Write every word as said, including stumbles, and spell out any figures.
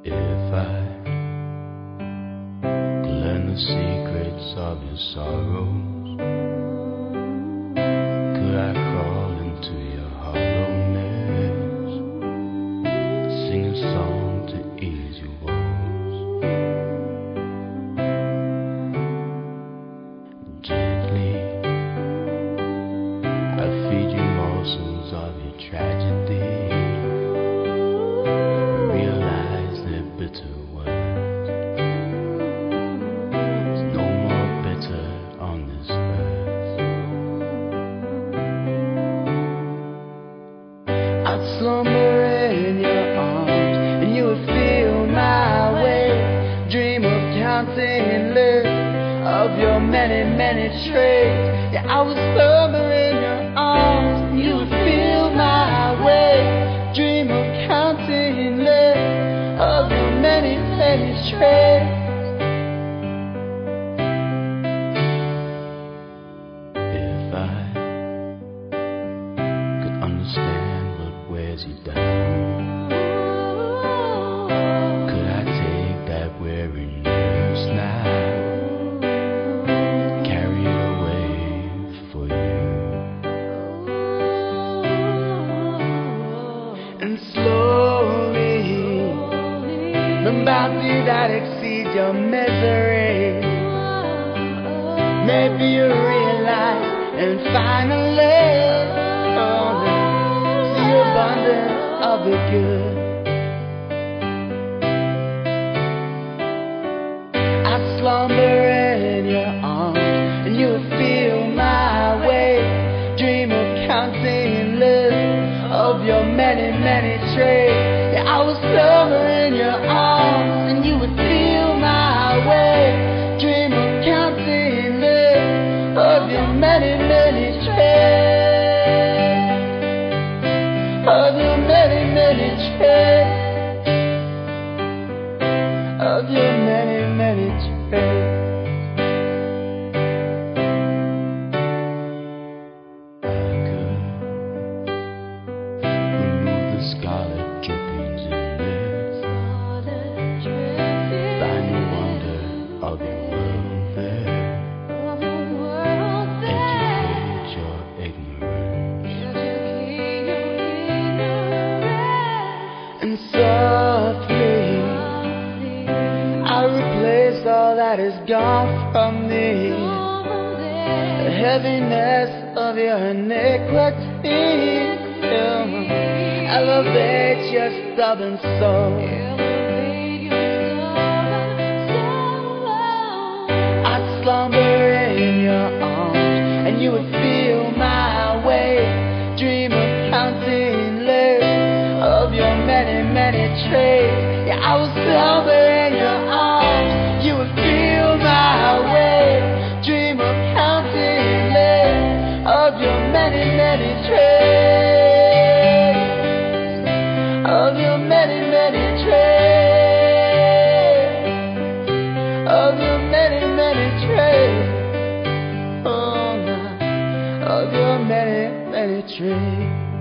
If I could learn the secrets of your sorrows, could I crawl into your hollowness, sing a song to ease your woes, gently I'd feed you morsels of your tragedy, realize their bitter words. There's no more bitter on this earth. I'd slumber in your arms and you would feel my way, dream of counting lists of your many, many traits. Yeah, I would slumber in your arms and you would feel my way, dream of counting lists of your many, many traits. If I could understand what wears you down, could I take that weariness now, carry it away for you, and slowly the bounty that exceeds your misery, maybe you realize and finally oh, see abundance of the good. I slumber in your arms and you feel my way, dream of counting lists of your many, many traits. Yeah, I was slumber in your arms and you would feel my way, dream of counting lists of your many, many traits, of your many, many traits, of your many, many traits. I could remove the scarlet drippings in this, find the wonder of your world there, educate your ignorance, and softly I replace all that is gone from me, the heaviness of your iniquity, elevate your stubborn soul. I'd slumber in your arms and you would feel my way, dream of counting lists of your many, many traits. Yeah, I would slumber in your arms, you would feel my way, dream of counting lists of your many, many traits, of your many, many traits, of your many, many traits, oh, of your many, many traits.